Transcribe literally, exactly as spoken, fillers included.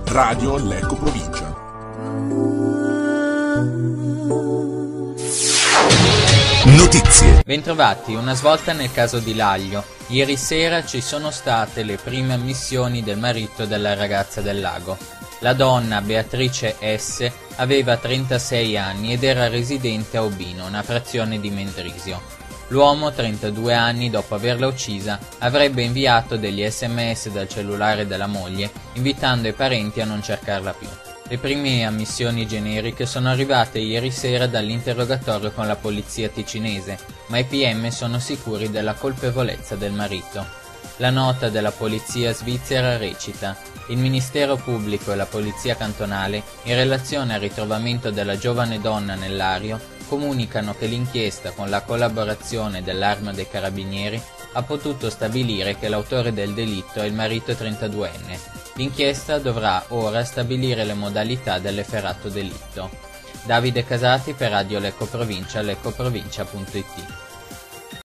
Radio Lecco Provincia. Notizie. Bentrovati, una svolta nel caso di Laglio. Ieri sera ci sono state le prime ammissioni del marito della ragazza del lago. La donna, Beatrice S., aveva trentasei anni ed era residente a Obino, una frazione di Mendrisio. L'uomo, trentadue anni dopo averla uccisa, avrebbe inviato degli sms dal cellulare della moglie, invitando i parenti a non cercarla più. Le prime ammissioni generiche sono arrivate ieri sera dall'interrogatorio con la polizia ticinese, ma i P M sono sicuri della colpevolezza del marito. La nota della polizia svizzera recita: il Ministero Pubblico e la Polizia Cantonale, in relazione al ritrovamento della giovane donna nel Lario, comunicano che l'inchiesta, con la collaborazione dell'Arma dei Carabinieri, ha potuto stabilire che l'autore del delitto è il marito trentaduenne. L'inchiesta dovrà ora stabilire le modalità dell'efferato delitto. Davide Casati per Radio Lecco Provincia, leccoprovincia punto it.